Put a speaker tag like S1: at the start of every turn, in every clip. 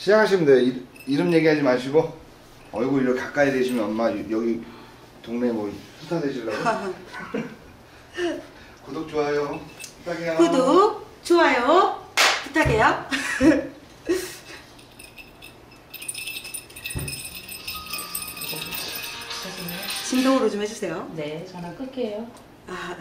S1: 시작하시면 돼요. 이름 얘기하지 마시고 얼굴 이렇게 가까이 대시면 엄마 여기 동네 뭐 스타 되시려고. 구독 좋아요 부탁해요.
S2: 구독 좋아요 부탁해요. 진동으로 좀 해주세요.
S3: 네, 전화 끌게요.
S2: 아.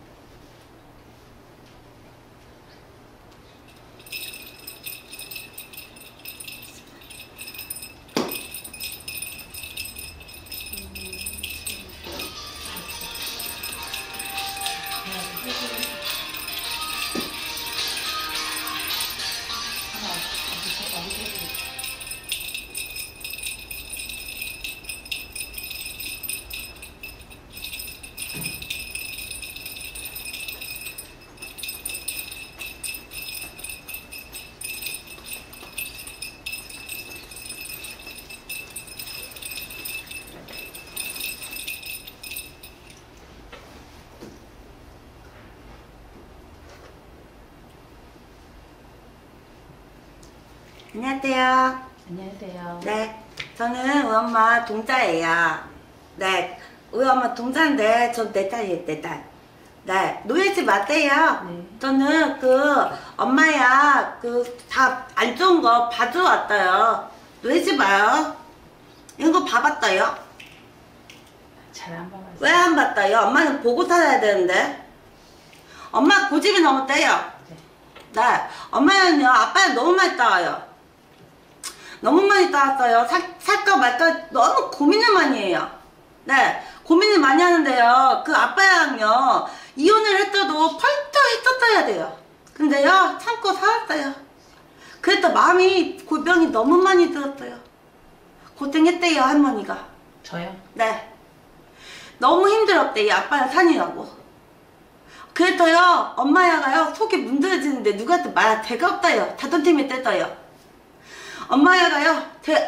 S2: 안녕하세요.
S3: 안녕하세요.
S2: 네, 저는 우리 엄마 동자예요. 네, 우리 엄마 동자인데 저 내 딸이에요, 내 딸. 네, 놀리지 마세요.
S3: 네.
S2: 저는 엄마야 다 안 좋은 거 봐주러 왔어요. 놀리지 마요. 이런 거 봐봤어요?
S3: 잘 안 봐봤어요.
S2: 왜 안 봤어요? 엄마는 보고 살아야 되는데. 엄마 고집이 너무 세요. 네, 엄마는요, 아빠는 너무 많이 따와요. 너무 많이 따왔어요. 살까 말까 너무 고민을 많이 해요. 네, 고민을 많이 하는데요. 그 아빠랑요, 이혼을 했어도 펄쩍 했었어야 돼요. 근데요, 참고 살았어요. 그래도 마음이 골병이 너무 많이 들었어요. 고생했대요, 할머니가.
S3: 저요?
S2: 네. 너무 힘들었대요, 아빠랑 사느라고. 그래서요, 엄마야가요, 속이 문드러지는데 누구한테 말할 데가 없다요. 자존심이 떼서요. 엄마야가요,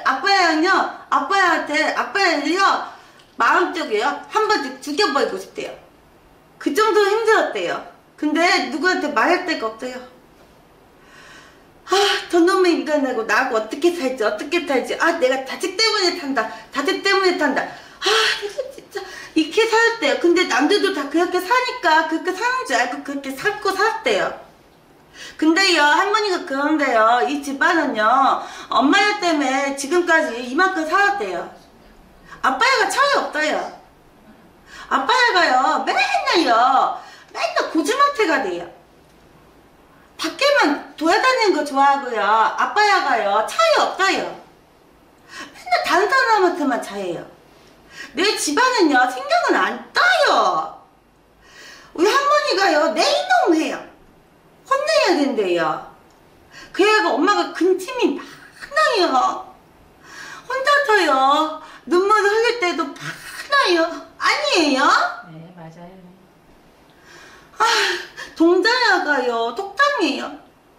S2: 아빠야를요, 마음속에요, 한 번씩 죽여버리고 싶대요. 그 정도로 힘들었대요. 근데 누구한테 말할 데가 없어요. 아, 저놈의 인간하고 나하고 어떻게 살지. 아, 내가 자식 때문에 산다. 아, 내가 진짜, 이렇게 살았대요. 근데 남들도 다 그렇게 사니까, 그렇게 사는 줄 알고 그렇게 살고 살았대요. 근데요, 할머니가 그런데요, 이 집안은요, 엄마야 때문에 지금까지 이만큼 살았대요. 아빠야가 차이 없어요. 아빠야가요, 맨날 고주망태가 돼요. 밖에만 돌아다니는 거 좋아하고요, 아빠야가요, 차이 없어요. 맨날 다른 사람한테만 차이에요. 내 집안은요, 신경을 안 떠요. 우리 할머니가요, 내 이놈 해요. 혼내야 된대요. 그래가 엄마가 근심이 많아요. 혼자서요, 눈물을 흘릴 때도 많아요. 아니에요?
S3: 네, 맞아요.
S2: 아, 동자야가요, 속상해요.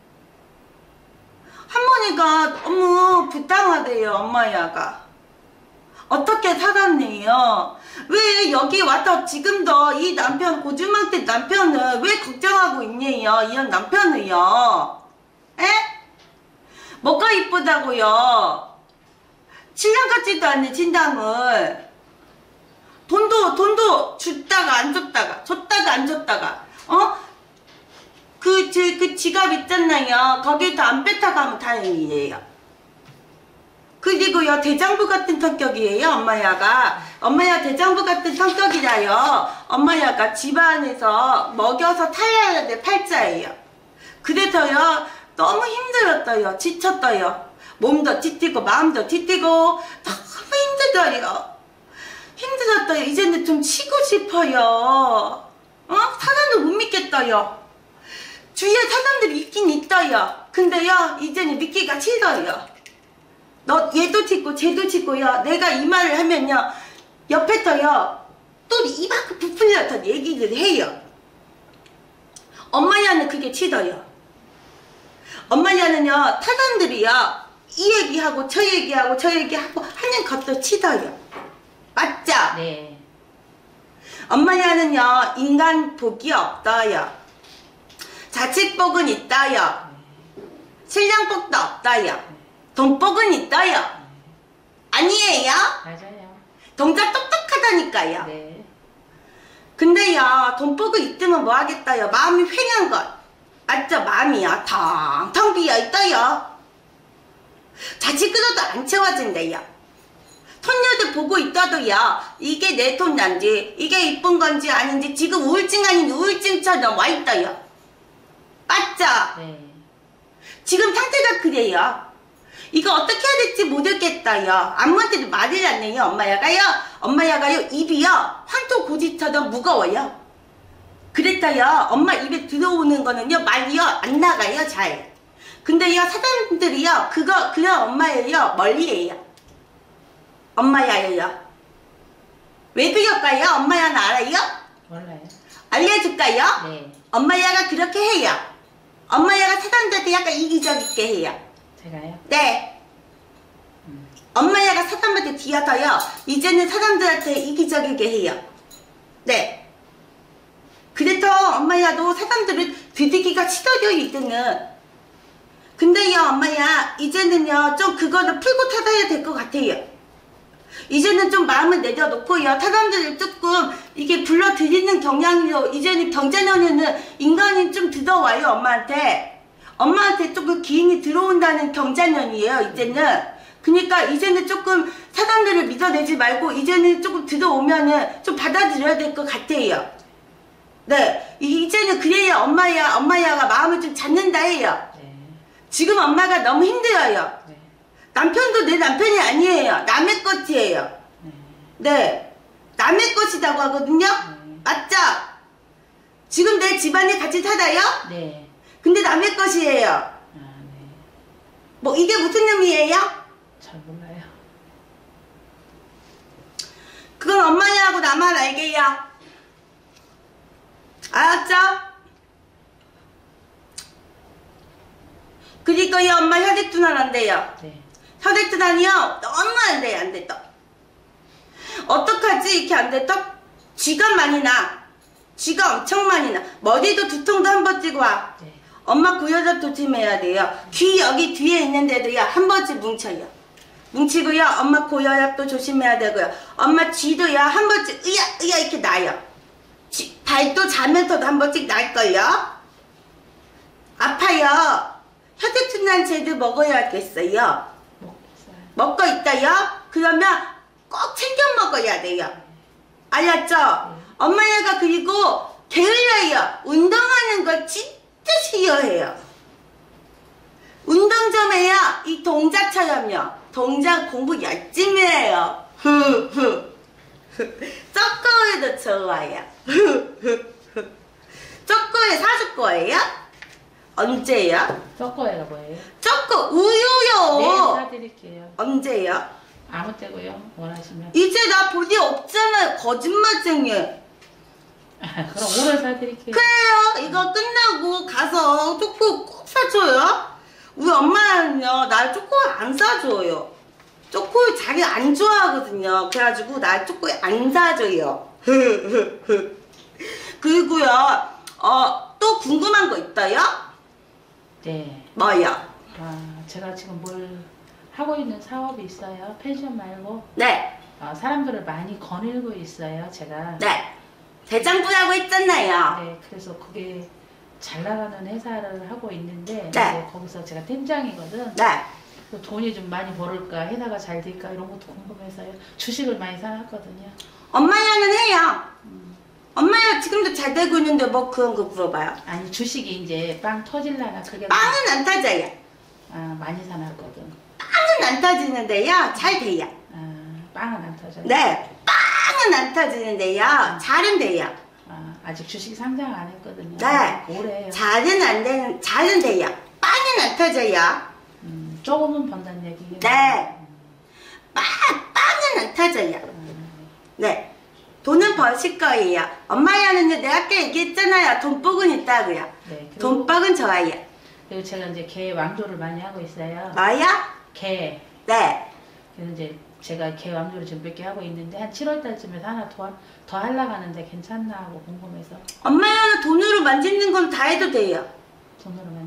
S2: 할머니가 너무 불쌍하대요, 엄마야가. 어떻게 살았네요. 왜 여기 와서 지금도 이 남편, 고주망태 남편을 왜 걱정하고 있네요, 이런 남편을요. 에? 뭐가 이쁘다고요? 신랑 같지도 않는 신랑을 돈도 줬다가 안 줬다가 그 지갑 있잖아요, 거기도 안 뺏어가면 다행이에요. 그리고요, 대장부 같은 성격이에요, 엄마야가. 엄마야 대장부 같은 성격이라요. 엄마야가 집안에서 먹여서 살아야 될 팔자예요. 그래서요, 너무 힘들었어요. 지쳤어요. 몸도 지치고 마음도 지치고 너무 힘들었어요. 이제는 좀 쉬고 싶어요. 사람을 못 믿겠어요. 주위에 사람들이 있긴 있어요. 근데요, 이제는 믿기가 싫어요. 얘도 짓고 쟤도 짓고요, 내가 이 말을 하면요, 옆에서요 또 이만큼 부풀려서 얘기를 해요. 엄마야는 그게 싫어요. 엄마야는요, 사람들이요, 이 얘기하고 저 얘기하고 하는 것도 싫어요. 맞죠?
S3: 네.
S2: 엄마야는요, 인간 복이 없어요. 자식 복은 있어요. 신랑 복도 없어요. 돈복은 있어요. 아니에요?
S3: 맞아요.
S2: 동자 똑똑하다니까요.
S3: 네.
S2: 근데요, 돈복은 있으면 뭐 하겠다요? 마음이 휑한 것. 맞죠? 마음이요. 텅텅 비어있어요. 자칫 끌어도 안 채워진대요. 손녀들 보고 있어도요, 이게 내 손난지, 이게 이쁜 건지 아닌지 지금 우울증 아닌 우울증처럼 와있어요. 맞죠?
S3: 네.
S2: 지금 상태가 그래요. 이거 어떻게 해야 될지 모르겠다요. 아무한테도 말을 안 해요. 엄마야가요 입이요 황토 고지처럼 무거워요. 그랬다요. 엄마 입에 들어오는 거는요 말이요 안 나가요 잘. 근데요 사람들이요 그냥 엄마예요 멀리해요. 엄마야예요. 왜 그럴까요? 엄마야는 알아요?
S3: 몰라요.
S2: 알려줄까요?
S3: 네.
S2: 엄마야가 그렇게 해요. 엄마야가 사람들한테 약간 이기적이게 해요.
S3: 제가요?
S2: 네. 엄마야가 사람한테 뒤어서요. 이제는 사람들한테 이기적이게 해요. 네. 그래서 엄마야도 사람들을 들이기가 싫어요 이제는. 근데요 엄마야 이제는요 좀 그거를 풀고 살아야 될 것 같아요. 이제는 좀 마음을 내려놓고요. 사람들을 조금 이게 불러들이는 경향으로 이제는 경자년에는 인간이 좀 들어와요 엄마한테. 엄마한테 조금 기인이 들어온다는 경자년이에요 이제는. 그러니까 이제는 조금 사람들을 믿어내지 말고 이제는 조금 들어오면은 좀 받아들여야 될 것 같아요. 네, 이제는 그래야 엄마야가 마음을 좀 잡는다 해요.
S3: 네.
S2: 지금 엄마가 너무 힘들어요.
S3: 네.
S2: 남편도 내 남편이 아니에요. 남의 것이에요.
S3: 네.
S2: 네, 남의 것이라고 하거든요.
S3: 네.
S2: 맞죠? 지금 내 집안에 같이 살아요?
S3: 네.
S2: 근데 남의 것이에요.
S3: 아, 네.
S2: 뭐 이게 무슨 의미예요?
S3: 잘 몰라요.
S2: 그건 엄마냐고 나만 알게요. 알았죠? 그리고요 엄마 혈액순환 안 돼요.
S3: 네.
S2: 혈액순환이요 너무 안 돼요. 안 돼. 또 어떡하지 이렇게 안 돼? 또 쥐가 많이 나. 쥐가 엄청 많이 나. 머리도 두통도 한 번 찌고 와.
S3: 네.
S2: 엄마 고혈압 조심해야 돼요. 귀 여기 뒤에 있는데도요 한 번씩 뭉쳐요. 뭉치고요 엄마 고혈압도 조심해야 되고요. 엄마 쥐도요 한 번씩 으야 이렇게 나요. 발도 자면서도 한 번씩 날걸요. 아파요. 혈액순환 제도 먹어야겠어요.
S3: 먹겠어요.
S2: 먹고 있다요? 그러면 꼭 챙겨 먹어야 돼요. 알았죠? 엄마야가 그리고 게을러요. 운동하는 걸 진짜 싫어해요. 운동 좀 해요. 이 동자처럼요. 동자 공부 열심히 해요. 쪼꼬에도 좋아요. 쪼꼬에 사줄 거예요? 언제요?
S3: 쪼꼬에가 뭐예요?
S2: 쪼꼬
S3: 네,
S2: 우유요.
S3: 사드릴게요.
S2: 언제요?
S3: 아무 때고요. 원하시면.
S2: 이제 나 볼일 없잖아요. 거짓말쟁이.
S3: 그럼 오늘 사드릴게요.
S2: 그래요. 이거 끝나고 가서 쪼꼬 꼭 사줘요. 우리 엄마는요 날 쪼꼬 안 사줘요. 쪼꼬 자기 안 좋아하거든요. 그래가지고 날 쪼꼬 안 사줘요. 그리고요 또 궁금한 거 있어요?
S3: 네.
S2: 뭐요?
S3: 아, 제가 지금 뭘 하고 있는 사업이 있어요. 펜션 말고.
S2: 네.
S3: 사람들을 많이 거닐고 있어요. 제가.
S2: 네. 대장부라고 했잖아요.
S3: 네. 그래서 그게 잘 나가는 회사를 하고 있는데
S2: 네.
S3: 이제 거기서 제가 팀장이거든.
S2: 네.
S3: 그래서 돈이 좀 많이 벌을까, 회사가 잘 될까 이런 것도 궁금해서요. 주식을 많이 사놨거든요.
S2: 엄마야는 해요. 엄마야 지금도 잘 되고 있는데 뭐 그런 거 물어봐요.
S3: 아니 주식이 이제 빵 터질라나 그게
S2: 빵은 안 타져요.
S3: 많이 사놨거든.
S2: 빵은 안 터지는데요. 잘 돼요.
S3: 빵은 안 터져요.
S2: 네. 빵은 안 터지는데요. 잘은 돼요.
S3: 아직 주식 상장 안 했거든요.
S2: 네.
S3: 올해요.
S2: 잘은 돼요. 빵은 안 터져요.
S3: 조금은 번다는 얘기예요.
S2: 네. 빵은 안 터져요. 네. 돈은 버실 거예요. 엄마야는요, 내가 아까 얘기했잖아요. 돈복은 있다고요.
S3: 네.
S2: 돈복은 좋아요.
S3: 그리고 제가 이제 개 왕조를 많이 하고 있어요.
S2: 뭐요?
S3: 개.
S2: 네.
S3: 그래서 이제 제가 개 왕조를 지금 몇 개 하고 있는데 한 7월 달쯤에 하나 더 하려고 하는데 괜찮나 하고 궁금해서
S2: 엄마야는 돈으로 만지는 건 다 해도 돼요.
S3: 돈으로 만드는 건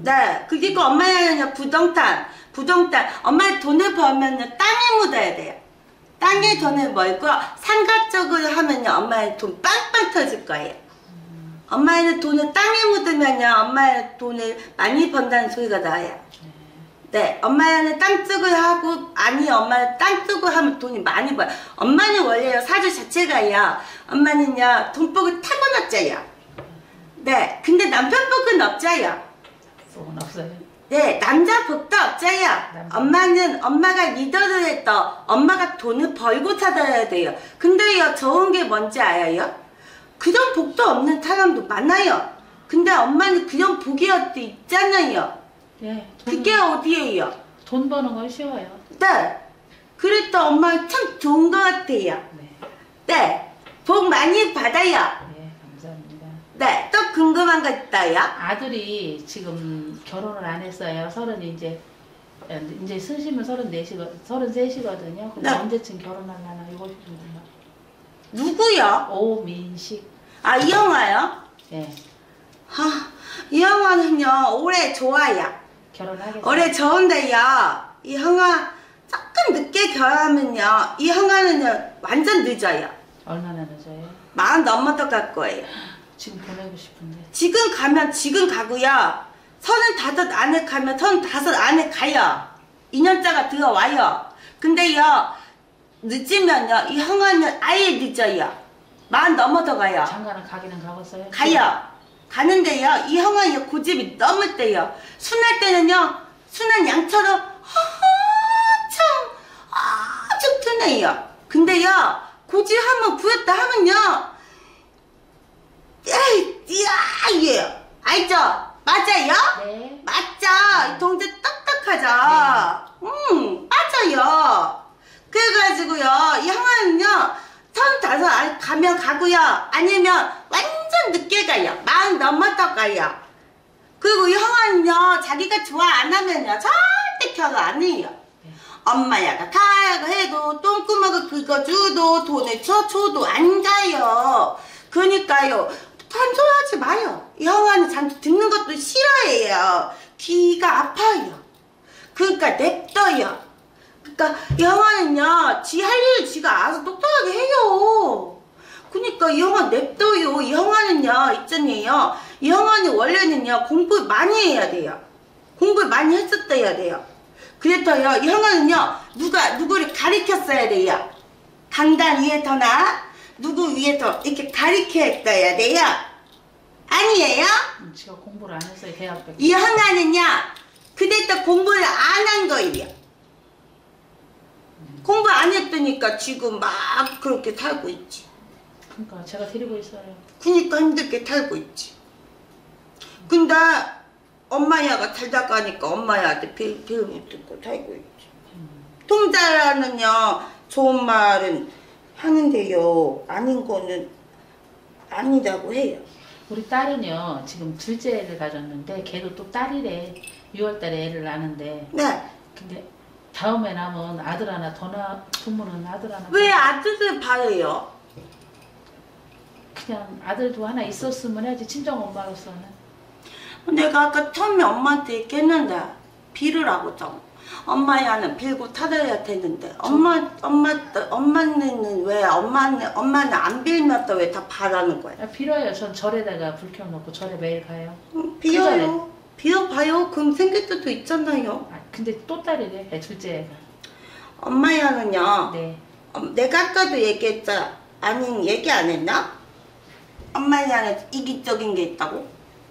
S2: 네, 그리고 엄마야는요, 부동산. 엄마 돈을 벌면요, 땅에 묻어야 돼요. 땅에 돈을 벌고, 삼각적으로 하면요, 엄마의 돈 빵빵 터질 거예요. 엄마는 돈을 땅에 묻으면요, 엄마의 돈을 많이 번다는 소리가 나와요. 네, 엄마는 땅 쪽을 하고, 아니, 엄마는 땅 쪽을 하면 돈이 많이 벌어요. 엄마는 원래요, 사주 자체가요, 엄마는요, 돈복을 타고났죠요. 네, 근데 남편 복은 없죠요.
S3: 복은 없어요.
S2: 네, 남자 복도 없어요. 엄마는, 엄마가 리더를 했다. 엄마가 돈을 벌고 찾아야 돼요. 근데요, 좋은 게 뭔지 알아요? 그런 복도 없는 사람도 많아요. 근데 엄마는 그런 복이 어디 있잖아요.
S3: 네,
S2: 그게 어디예요?
S3: 돈 버는 건 쉬워요.
S2: 네. 그래도 엄마 참 좋은 것 같아요.
S3: 네.
S2: 네. 복 많이 받아요.
S3: 네, 감사합니다.
S2: 네. 또 궁금한 거 있어요?
S3: 아들이 지금 결혼을 안 했어요. 이제 쓰시면 33이거든요. 근데
S2: 네.
S3: 언제쯤 결혼하려나 이거 싶은데.
S2: 누구요?
S3: 오민식.
S2: 아, 이 영화요?
S3: 네.
S2: 이 영화는요, 올해 좋아요.
S3: 결혼하겠어요.
S2: 올해 좋은데요, 이 영화 조금 늦게 결혼하면요, 이 영화는요, 완전 늦어요.
S3: 얼마나 늦어요?
S2: 40 넘어도 갈 거예요.
S3: 지금 보내고 싶은데.
S2: 지금 가면 지금 가고요. 35 안에 가면 35 안에 가요. 2년짜가 들어와요. 근데요, 늦으면요, 이 형아는 아예 늦어요. 40 넘어도 가요.
S3: 장가는 가기는 가봤어요?
S2: 가요. 가는데요, 이 형아는 고집이 너무 때요. 순할 때는요, 순한 양처럼 엄청 아주 튼해요. 근데요, 고집 한번 부렸다 하면요, 이에요. 알죠? 맞아요?
S3: 네.
S2: 맞죠? 동생 똑똑하죠? 맞아요. 그래가지고요, 이 형아는요, 35 가면 가고요, 아니면 완전 늦게 가요. 40 넘었다 가요. 그리고 이 형아는요, 자기가 좋아 안 하면요, 절대 결혼 안 해요. 엄마야가 가라고 해도 똥구멍을 긁어줘도 돈을 줘도 안 가요. 그러니까요, 잔소리하지 마요. 이 형아는 잔소리 듣는 것도 싫어해요. 귀가 아파요. 그러니까 냅둬요. 그러니까 이 형아는요, 지 할 일을 지가 알아서 똑똑하게 해요. 그러니까 이 형아 냅둬요. 이 형아는요, 있잖아요. 이 형아는 원래는요, 공부를 많이 해야 돼요. 공부를 많이 했었어야 돼요. 그래서요, 이 형아는요, 누구를 가리켰어야 돼요. 강단 위에서나 누구 위에서 이렇게 가리켰어야 돼요. 아니에요?
S3: 제가 공부를 안 했어요. 대학교.
S2: 이 형아는요, 그때부터 공부를 안 한 거예요. 공부 안 했으니까 지금 막 그렇게 살고 있지.
S3: 그러니까 제가 데리고 있어요.
S2: 그니까 힘들게 살고 있지. 근데 엄마야가 살다 가니까 엄마야한테 배움을 듣고 살고 있지. 통자라는요, 좋은 말은 하는데요, 아닌 거는 아니라고 해요.
S3: 우리 딸은요, 지금 둘째 애를 가졌는데 걔도 또 딸이래. 6월달에 애를 낳는데.
S2: 네.
S3: 근데 다음에 남은 아들 하나 부모는 아들 하나.
S2: 왜 아들을 바래요?
S3: 그냥 아들도 하나 있었으면 해야지, 친정 엄마로서는.
S2: 내가 아까 처음에 엄마한테 얘기했는데 빌으라고 좀. 엄마야는 빌고 타들어야 되는데 엄마는 왜 엄마는 안 빌면서 왜 다 바라는 거야?
S3: 빌어요. 전 절에다가 불 켜놓고 절에 매일 가요.
S2: 빌어요. 빌어봐요. 그럼 생길 때도 있잖아요.
S3: 근데 또 딸이래, 둘째 애가.
S2: 엄마야는요.
S3: 네.
S2: 내가 아까도 얘기했죠. 아니, 얘기 안 했나? 엄마야는 이기적인 게 있다고.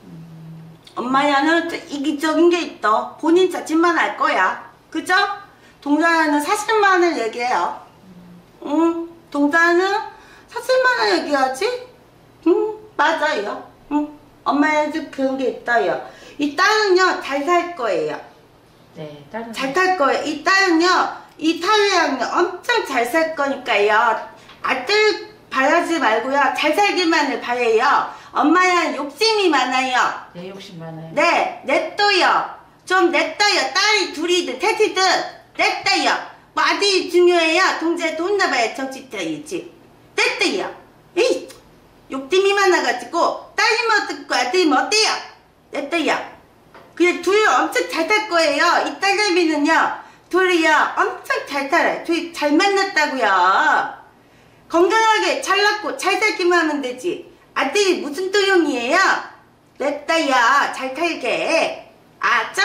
S2: 엄마야는 이기적인 게 있어. 본인 자신만 알 거야. 그죠? 동자는 사실만을 얘기해요. 응. 동자는 사실만을 얘기하지? 응. 맞아요. 응. 엄마야도 그런 게 있어요. 이 딸은요, 잘 살 거예요.
S3: 네, 딸은.
S2: 잘 탈 거예요. 이 딸은요, 이 탈이랑요, 엄청 잘 살 거니까요. 아들 바라지 말고요. 잘 살기만을 바래요. 엄마야 욕심이 많아요.
S3: 네, 욕심 많아요.
S2: 네, 냅둬요. 좀 냅둬요. 딸이 둘이든 셋이든 냅둬요. 뭐 아들이 중요해요. 동자한테 혼나봐야 정신 차리지. 냅둬요. 에이, 욕심이 많아가지고 딸이면 어떻고 아들이면 어때요? 냅둬요. 그냥 둘이 엄청 잘 탈 거예요. 이 딸내미는요, 둘이요 엄청 잘 살아요. 둘이 잘 만났다고요. 건강하게 잘 낳고 잘 살기만 하면 되지. 아들이 무슨 도용이에요? 내 딸이야 잘 살게. 알았죠?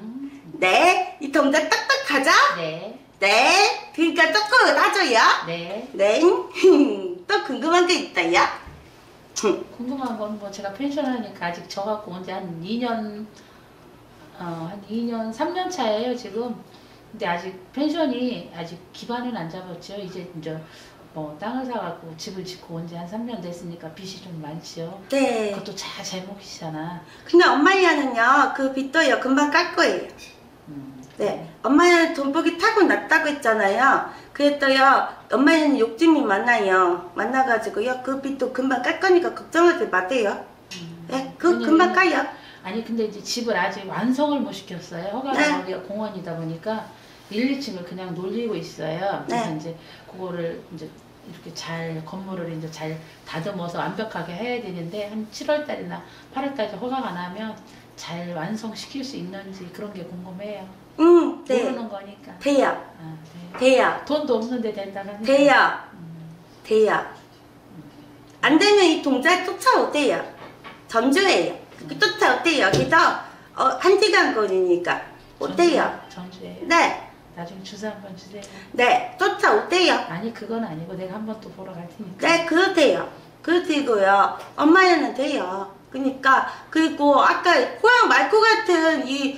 S2: 네. 이 동작 똑똑하죠?
S3: 네.
S2: 네. 그러니까 똑똑을 하죠요.
S3: 네.
S2: 네. 또 궁금한 게 있다요?
S3: 궁금한 건 뭐 제가 펜션하니까 아직 저 갖고 온 지 한 2년, 한 2년, 3년 차예요, 지금. 근데 아직 펜션이 아직 기반은 안 잡았죠. 이제 뭐 땅을 사갖고 집을 짓고 온 지 한 3년 됐으니까 빚이 좀 많지요.
S2: 네.
S3: 그것도 잘 먹히잖아.
S2: 근데 엄마야는요, 그 빚도요, 금방 깔 거예요. 네. 엄마는 돈복이 타고났다고 했잖아요. 그랬더요, 엄마는 욕심이 많아요. 만나가지고요, 그 빚도 금방 깔 거니까 걱정하지 마세요. 네, 금방 까요.
S3: 아니, 근데 이제 집을 아직 완성을 못 시켰어요. 허가가
S2: 네.
S3: 거기가 공원이다 보니까 1, 2층을 그냥 놀리고 있어요. 그래서
S2: 네.
S3: 이제 그거를 이제 이렇게 건물을 이제 잘 다듬어서 완벽하게 해야 되는데 한 7월달이나 8월달에 허가가 나면 잘 완성시킬 수 있는지 그런 게 궁금해요.
S2: 네.
S3: 모르는 거니까.
S2: 돼요.
S3: 아, 네.
S2: 돼요.
S3: 돈도 없는데 된다고 하니까.
S2: 돼요. 돼요. 안 되면 이 동작 쫓아오대요. 전주예요. 쫓아오대요. 그래서 1시간 거리니까 오대요.
S3: 전주예요?
S2: 네.
S3: 나중에 주소 한번 주세요.
S2: 네. 쫓아오대요.
S3: 아니, 그건 아니고 내가 한번 또 보러 갈 테니까.
S2: 네. 그렇대요. 그렇고요. 엄마는 돼요. 그러니까 그리고 아까 고양 말코 같은 이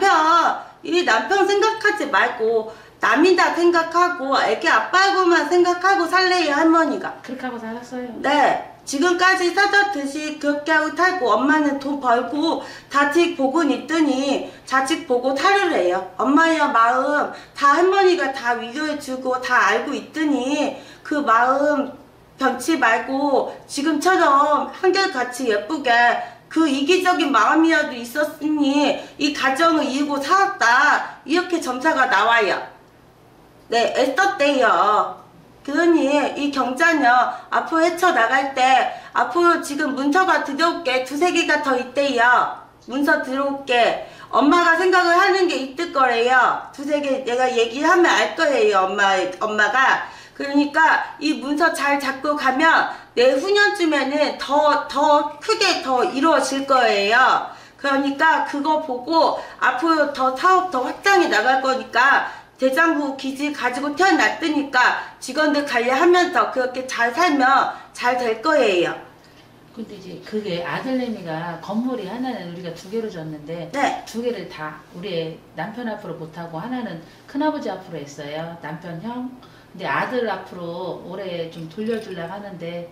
S2: 남편 생각하지 말고 남이다 생각하고 애기 아빠하고만 생각하고 살래요, 할머니가.
S3: 그렇게 하고 살았어요.
S2: 네. 지금까지 사다듯이 그렇게 하고 살고 엄마는 돈 벌고 자식 복은 있더니 자식 보고 살으래요. 엄마의 마음 다 할머니가 다 위로해주고 다 알고 있더니 그 마음 변치 말고 지금처럼 한결같이 예쁘게 그 이기적인 마음이라도 있었으니 이 가정을 이루고 살았다. 이렇게 점사가 나와요. 네, 애썼대요. 그러니 이 경자녀 앞으로 헤쳐나갈 때 앞으로 지금 문서가 들어올게 2-3개가 더 있대요. 문서 들어올게. 엄마가 생각을 하는 게 있을 거래요. 2-3개 내가 얘기하면 알 거예요. 엄마가. 그러니까 이 문서 잘 잡고 가면 내후년쯤에는 더 크게 더 이루어질 거예요. 그러니까 그거 보고 앞으로 더 사업 더 확장해 나갈 거니까 대장부 기지 가지고 태어났으니까 직원들 관리하면서 그렇게 잘 살면 잘 될 거예요.
S3: 근데 이제 그게 아들내미가 건물이 하나는 우리가 2개로 줬는데
S2: 네.
S3: 2개를 다 우리 남편 앞으로 못하고 하나는 큰아버지 앞으로 했어요. 남편 형. 근데 아들 앞으로 올해 좀 돌려주려고 하는데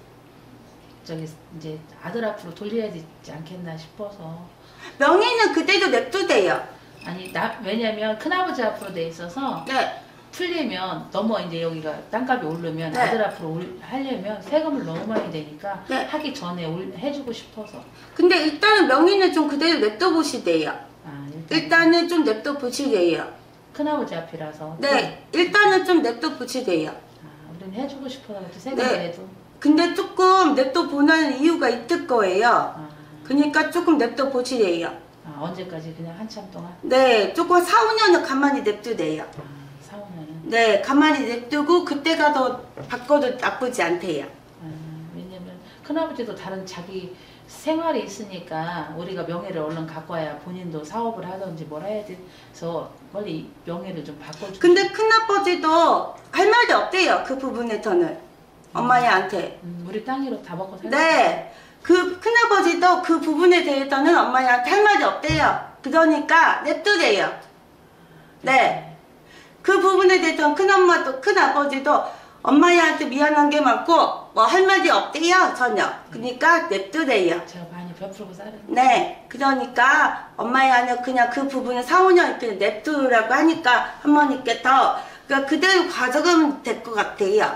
S3: 저기 이제 아들 앞으로 돌려야 되지 않겠나 싶어서.
S2: 명의는 그대로 냅두대요.
S3: 아니 왜냐면 큰아버지 앞으로 돼 있어서
S2: 네.
S3: 풀리면 너무 이제 여기가 땅값이 오르면
S2: 네.
S3: 아들 앞으로 하려면 세금을 너무 많이 내니까
S2: 네.
S3: 하기 전에 해주고 싶어서.
S2: 근데 일단은 명의는 좀 그대로 냅둬보시대요.
S3: 아,
S2: 일단은 좀 냅둬보시대요.
S3: 큰아버지 앞이라서.
S2: 네. 일단은 좀 냅둬보시대요.
S3: 아, 우리는 해주고 싶어서 세금
S2: 네.
S3: 내도.
S2: 근데 조금 냅둬보는 이유가 있을 거예요.
S3: 아,
S2: 그러니까 조금 냅둬보시대요.
S3: 언제까지 그냥 한참 동안?
S2: 네. 조금 4-5년은 가만히 냅두대요.
S3: 4-5년은?
S2: 네. 가만히 냅두고 그때 가서 바꿔도 나쁘지 않대요.
S3: 왜냐면 큰아버지도 다른 자기 생활이 있으니까 우리가 명예를 얼른 갖고 와야 본인도 사업을 하든지 뭘 해야 돼서 빨리 명예를 좀 바꿔주고.
S2: 근데 큰아버지도 할 말이 없대요. 그 부분에서는. 엄마한테.
S3: 우리 땅으로 다 먹고 살자.
S2: 네. 그 큰아버지도 그 부분에 대해서는 엄마한테 할 말이 없대요. 그러니까 냅두래요. 네. 그 부분에 대해서는 큰엄마도 큰아버지도 엄마한테 미안한 게 많고 뭐 할 말이 없대요. 전혀. 그러니까 냅두래요.
S3: 제가 많이 베풀고 살았는데.
S2: 네. 그러니까 엄마야는 그냥 그 부분을 4-5년 이렇게 냅두라고 하니까 할머니께 그러니까 그대로 가져가면 될 것 같아요.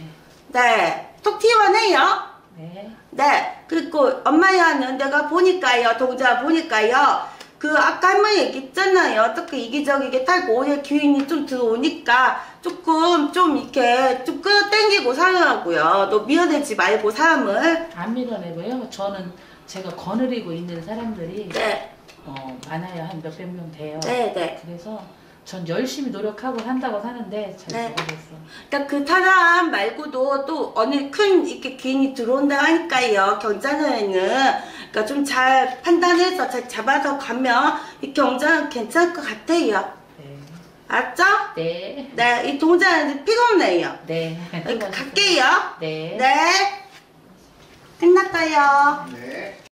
S2: 네. 톡 튀어내요.
S3: 네.
S2: 네. 그리고 엄마야는 내가 보니까요. 동자 보니까요. 그 아까 할머니 얘기했잖아요. 어떻게 이기적이게 탈고 올해 기운이 좀 들어오니까 조금 좀 이렇게 좀 끌어당기고 살으라고요. 너 밀어내지 말고 사람을.
S3: 안 밀어내고요. 저는 제가 거느리고 있는 사람들이
S2: 네.
S3: 많아요. 한 몇백 명 돼요.
S2: 네네.
S3: 그래서 전 열심히 노력하고 한다고 하는데 잘
S2: 네.
S3: 모르겠어.
S2: 그러니까 그 사람 말고도 또 어느 큰 이렇게 기인이 들어온다 하니까요. 경자년에는 그러니까 좀 잘 판단해서 잘 잡아서 가면 이 경자는 괜찮을 것 같아요.
S3: 네.
S2: 알았죠?
S3: 네.
S2: 네, 이 동자는 피곤해요.
S3: 네.
S2: 갈게요.
S3: 네.
S2: 네. 끝났어요.
S1: 네.